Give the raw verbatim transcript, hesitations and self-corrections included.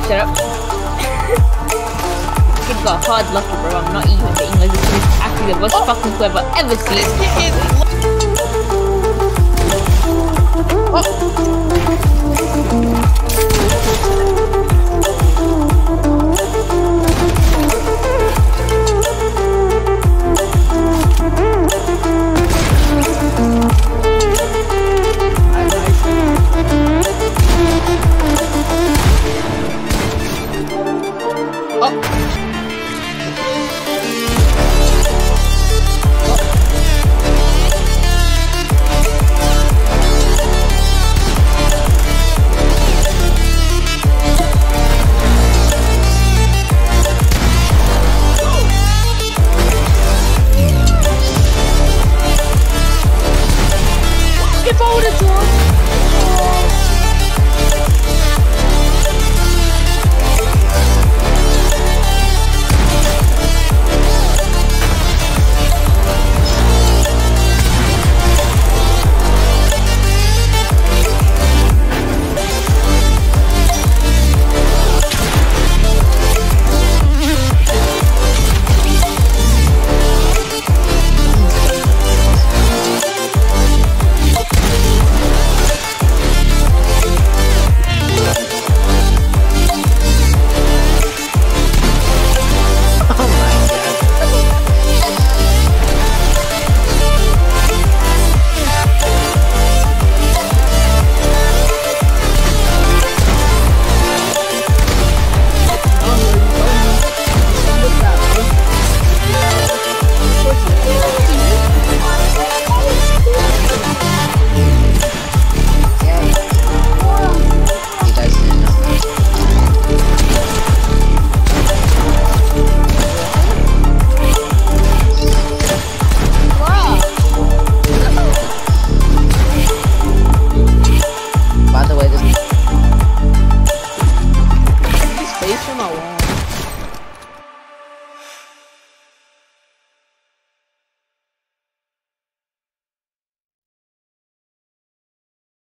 Shut up. Kid got hard lucky, bro. I'm not even the English. This is actually the most oh. fucking clever I've ever seen. Oh. If I would have drawn